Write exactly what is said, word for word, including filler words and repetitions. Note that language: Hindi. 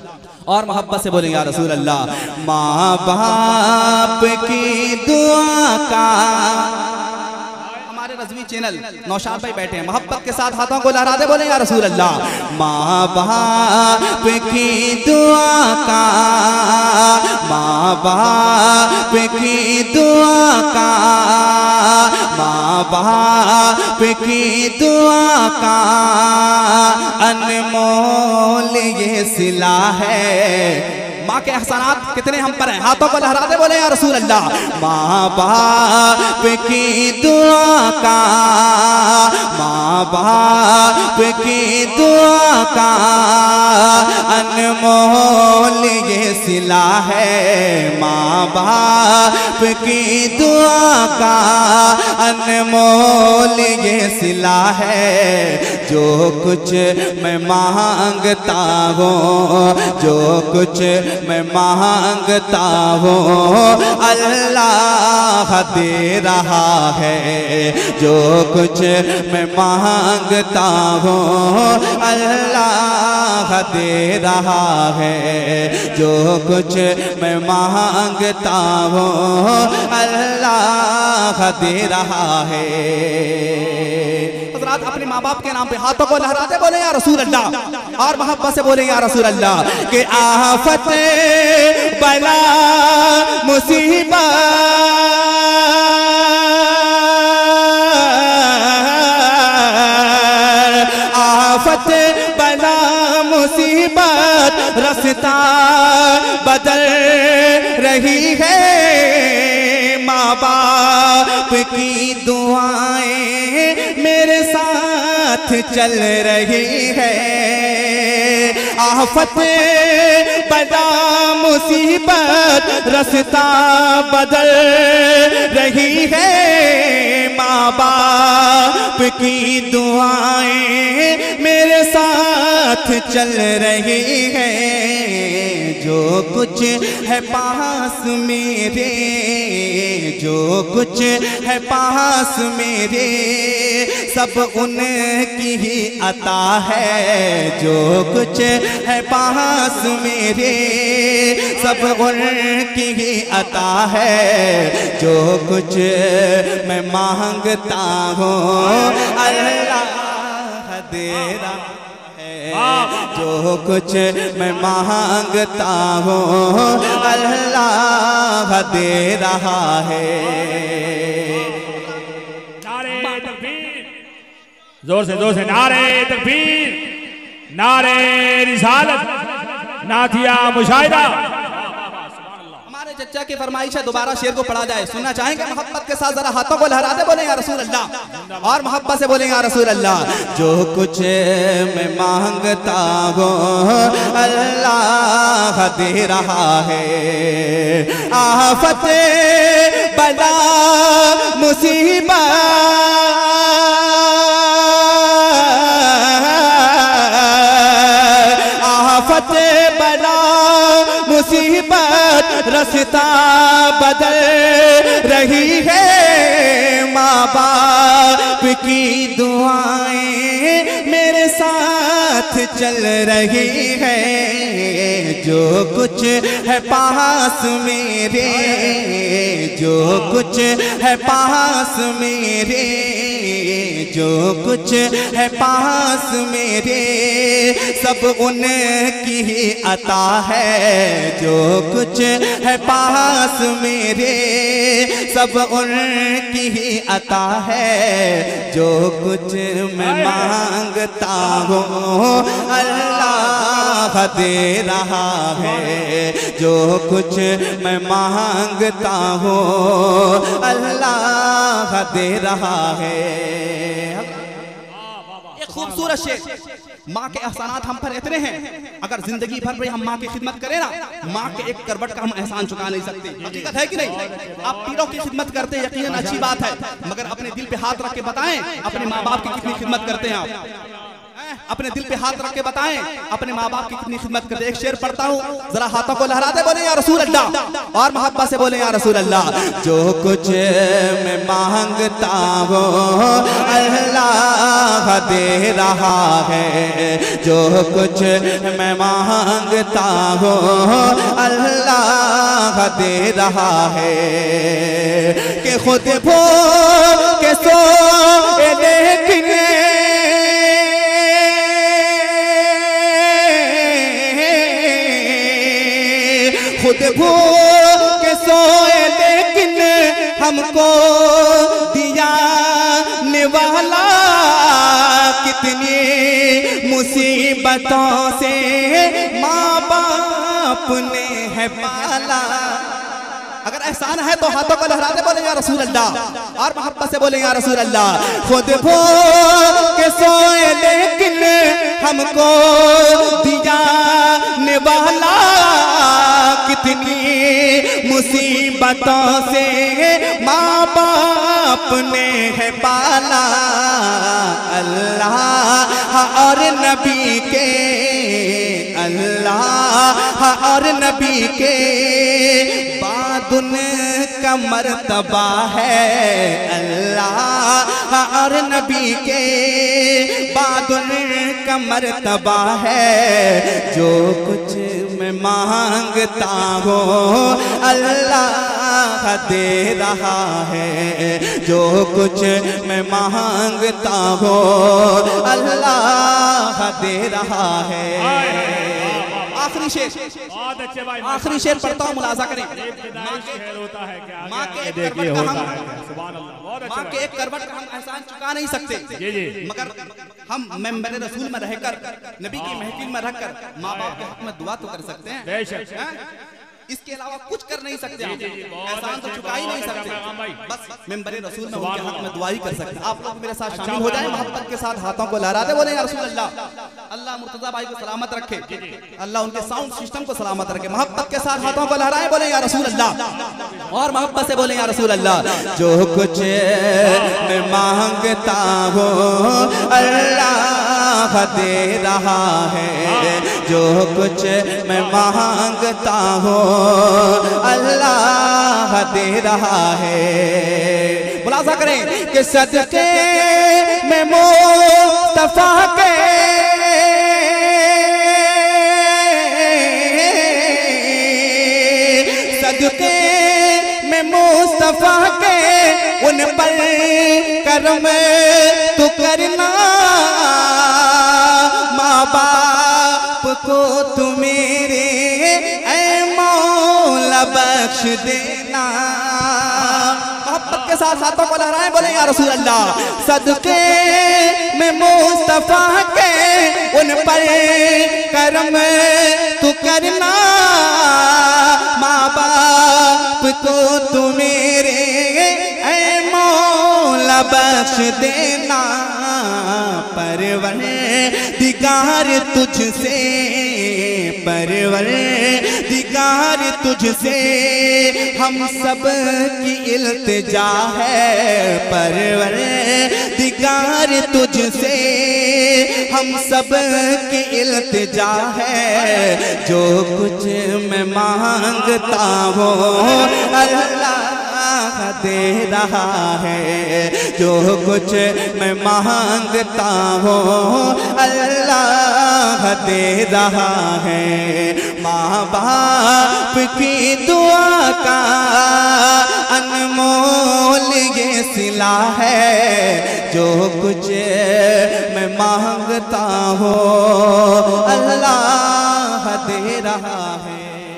और मोहब्बत से बोलेंगे या रसूल अल्लाह। माँ बाप की दुआ का, हमारे रज़वी चैनल नौशाद भाई बैठे हैं, मोहब्बत के साथ हाथों को लहरा दे, बोले या रसूल अल्लाह। माँ बाप की दुआ का, माँ बाप की दुआ का, माँ बाप की दुआ का अनमोल ये सिला है। माँ के एहसानात कितने हम पर हैं, हाथों को लहरा दे, बोले या रसूल अल्लाह। माँ बाप की दुआ का, माँ बाप की दुआ का अनमोल ये सिला है। माँ बाप की दुआ का अनमोल ये सिला है। जो कुछ मैं मांगता हूँ, जो कुछ मैं मांगता हूँ अल्लाह दे रहा है। जो कुछ मैं मांगता हूँ अल्लाह दे रहा है। जो कुछ मैं मांगता हूँ अल्लाह दे रहा है। हज़रात अपने माँ बाप के नाम पे हाथों को लहराते बोले या रसूल अल्लाह, और मोहब्बत से बोले या रसूल अल्लाह। कि आफत बला मुसीबत, आफत बला मुसीबत रास्ता बदल रही है। माँ बाप की दुआएं मेरे साथ चल रही है। आफत बला मुसीबत रास्ता बदल रही है। माँ बाप की दुआएं मेरे साथ चल रही है। जो कुछ है पास मेरे, जो कुछ है पास मेरे सब उनकी ही अता है। जो कुछ है पास मेरे सब उनकी ही अता है। जो कुछ मैं मांगता हूँ अल्लाह दे रहा है। जो कुछ मैं मांगता हूँ अल्लाह दे रहा है। नारे तकबीर, जोर से जोर से नारे तकबीर, नारे रिसालत, नाथिया मुशाहिदा। हमारे चच्चा की फरमाइश है दोबारा शेर को पढ़ा जाए, सुनना चाहेंगे? मोहब्बत के साथ जरा हाथों को लहरा दे, बोले या रसूल अल्लाह, और मोहब्बत से बोले या रसूल अल्लाह। जो कुछ मैं मांगता हूँ अल्लाह दे रहा है। आफत बला मुसीबत, आफत बला मुसीबत रास्ता बदल रही है। माँ बाप की दुआएं मेरे साथ चल रही है। जो कुछ है पास मेरे, जो कुछ है पास मेरे, जो कुछ है पास मेरे सब उनकी ही अता है। जो कुछ है पास मेरे सब उनकी ही अता है। जो कुछ मैं मांगता हूँ अल्लाह दे रहा है। जो कुछ मैं मांगता हूँ अल्लाह दे रहा है। एक खूबसूरत शेर, माँ के एहसानात हम पर इतने हैं, अगर जिंदगी भर हम माँ की खिदमत करें ना, माँ के एक करवट का हम एहसान चुका नहीं सकते। हकीकत है कि नहीं? आप पीरों की खिदमत करते हैं, यकीनन अच्छी बात है, मगर अपने दिल पे हाथ रख के बताएं अपने माँ बाप की कितनी खिदमत करते हैं आप। अपने दिल पे हाथ रख के बताएं अपने माँ बाप की कितनी खिदमत करते। एक शेर पढ़ता हूँ, जरा हाथों को लहरा दे, बोले या रसूल अल्लाह, और मोहब्बत से बोले या रसूल अल्लाह। जो कुछ मैं मांगता हूँ अल्लाह दे रहा है, जो कुछ मैं मांगता हूँ अल्लाह दे रहा है। कि खुद भूल के सो लेकिन खुद भूल के सोए लेकिन हमको दिया निवाला। कितनी मुसीबतों से माँ बाप ने है पाला। अगर एहसान है तो हाथों को लहरा दे, बोले या रसूल अल्लाह, और मोहब्बत से बोले या रसूल अल्लाह। खुद भूल के सोए लेकिन हमको दिया निवाला। कितनी मुसीबतों से माँ बाप ने है पाला। अल्लाह और नबी के, अल्लाह और नबी के बाद उनका मर्तबा है। अल्लाह और नबी के बाद उनका मर्तबा है। जो कुछ मैं मांगता हूँ अल्लाह दे रहा है, जो कुछ मैं मांगता हूँ अल्लाह दे रहा है। आखिरी शेर, बहुत अच्छे भाई, आखिरी शेर पढ़ता हूँ, मुलाजा करें। होता है क्या माँ के एक करवट का हम माँ के एक करवट का हम एहसान चुका नहीं सकते, जी जी, मगर हम मेंबर रसूल में रहकर नबी की महफिल में रहकर माँ बाप के हक में दुआ तो कर सकते हैं। बेशक, इसके अलावा कुछ कर नहीं सकते, एहसान तो चुका ही नहीं सकते, बस मेंबर रसूल में उनके हक में दुआ ही कर सकते। आप लोग मेरे साथ शामिल हो जाएं, मोहब्बत के साथ हाथों को लहरा दे, बोले या रसूल अल्लाह। अल्लाह मुर्तजा भाई को सलामत रखे, अल्लाह उनके साउंड सिस्टम को सलामत रखे। मोहब्बत के साथ हाथों को लहराए, बोले या रसूल अल्लाह, और मोहब्बत से बोले या रसूल अल्लाह। जो कुछ मैं मांगता हूँ अल्लाह दे रहा है, जो कुछ मैं मांगता हूँ अल्लाह दे रहा है। मुलाजा करें कि सदके में मुस्तफा के, सदके में मुस्तफा के उन पर करम तू करना। माँ बाप को तू मेरे बख्श देना। मोहब्बत के साथ हाथों को लहराए, बोले या रसूल अल्लाह। सदके में मुस्तफा के उन पर करम तू करना। माँ बाप को तू मेरे ऐ मौला बख्श देना। परवरदिगार तुझसे, परवरदिगार तुझसे हम सब की इल्तिजा है। परवरदिगार तुझसे हम सब की इल्तिजा है। जो कुछ मैं मांगता हूँ अल्लाह दे रहा है, जो कुछ मैं मांगता हूँ अल्लाह दे रहा है। माँ बाप की दुआ का अनमोल ये सिला है। जो कुछ मैं मांगता हूँ अल्लाह दे रहा है।